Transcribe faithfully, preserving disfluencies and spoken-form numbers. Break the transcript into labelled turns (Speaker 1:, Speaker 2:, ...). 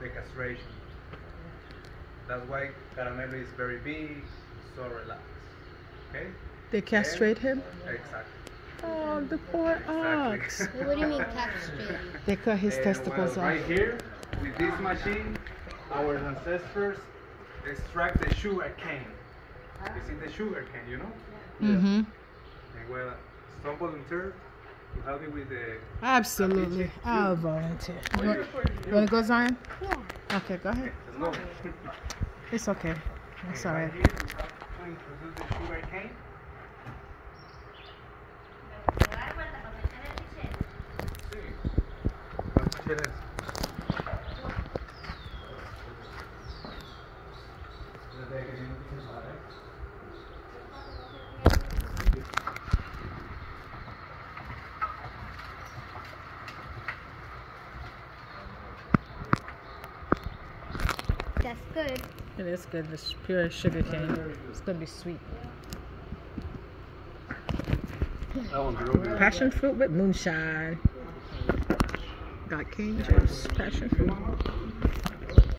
Speaker 1: the castration. That's why Caramelo is very big, so relaxed. Okay?
Speaker 2: They castrate him?
Speaker 1: Exactly.
Speaker 2: Oh, the poor
Speaker 1: Exactly.
Speaker 2: ox.
Speaker 3: What do you mean castrate?
Speaker 2: They cut his
Speaker 1: And,
Speaker 2: testicles
Speaker 1: well, right
Speaker 2: off.
Speaker 1: here, with this machine, our ancestors extract the sugar cane. You see the sugar cane, you know?
Speaker 2: Mm-hmm.
Speaker 1: And well, some volunteer to help you with the...
Speaker 2: Absolutely. I'll volunteer. You want, you want to go, Zion?
Speaker 3: Yeah.
Speaker 2: Okay, go ahead.
Speaker 1: Let's go.
Speaker 2: It's okay. It's all right.
Speaker 1: Right here, we have to introduce the sugar cane.
Speaker 3: That's good.
Speaker 2: It is good. It's pure sugar cane. It's going to be sweet.
Speaker 1: That one's real good.
Speaker 2: Passion fruit with moonshine. Got cane juice, passion fruit.